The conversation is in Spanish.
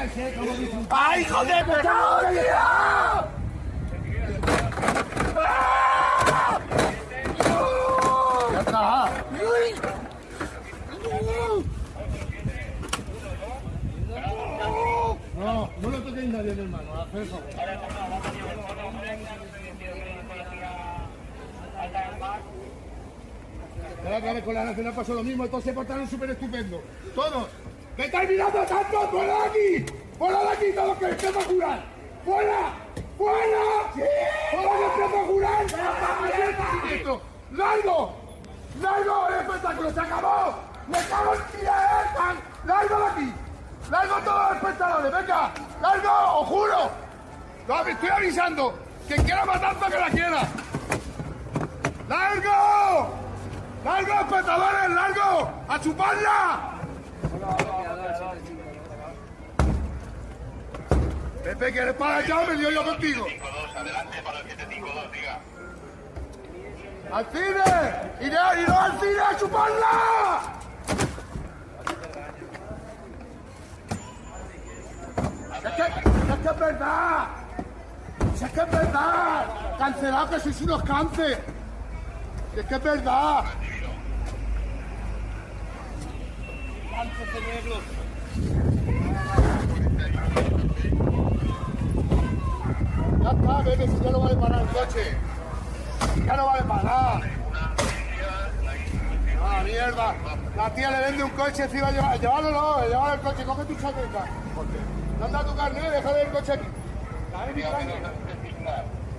¡Ay, hijo de puta! ¡Ya está! No lo toquéis nadie, mi hermano, haz el favor. Claro, con la Nacional pasó lo mismo, todos se portaron súper estupendo. Todos. ¡Me estáis mirando tanto! ¡Fuera de aquí! ¡Fuera de aquí! ¡Todos que empiezo a jurar! ¡Fuera! ¡Fuera! ¡Sí! ¡Fuera que empiezo a jurar! ¡Largo! ¡Largo! ¡El espectáculo se acabó! ¡Me cago en ti! ¡Largo de aquí! ¡Largo todos los espectadores! ¡Venga! ¡Largo! ¡Os juro! No, me estoy avisando. Quien quiera matanza que la quiera. ¡Largo! ¡Largo, espectadores! ¡Largo! ¡A chuparla! Pepe, que eres para allá, me lío yo contigo. 752, adelante para el 752, diga. ¡Al cine! ¡Iré al cine a chuparla! ¡Es que es verdad! ¡Es que es verdad! ¡Cancelado que sois unos cáncer! ¡Es que es verdad! Ya está, bebé, si ya no vale parar el coche. Ya no vale para nada. ¡Ah, mierda! La tía le vende un coche encima, llevarlo no, llevar el coche, coge tu chaqueta. Anda tu carnet, deja el coche aquí.